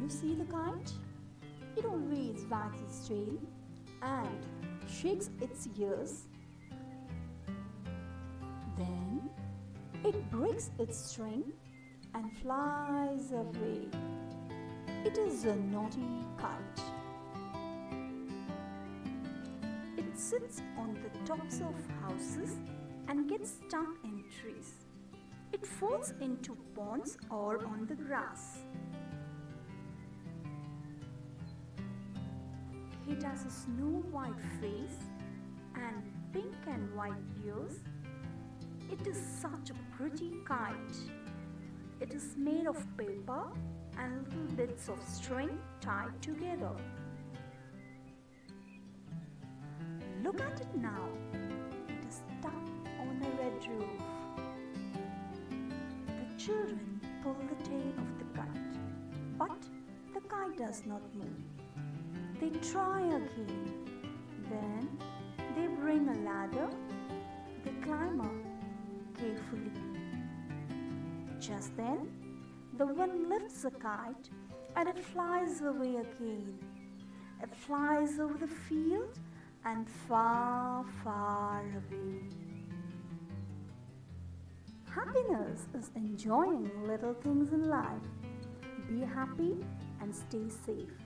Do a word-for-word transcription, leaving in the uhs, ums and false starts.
you see the kite? It always wags its tail and shakes its ears. Then it breaks its string and flies away. It is a naughty kite. It sits on the tops of houses and gets stuck in trees. It falls into ponds or on the grass. It has a snow white face and pink and white ears. It is such a pretty kite. It is made of paper and little bits of string tied together. Look at it now. It is stuck on a red roof. The children pull the tail of the kite, but the kite does not move. They try again. Then they bring a ladder. They climb up carefully. Just then, the wind lifts the kite and it flies away again. It flies over the field and far, far away. Happiness is enjoying little things in life. Be happy and stay safe.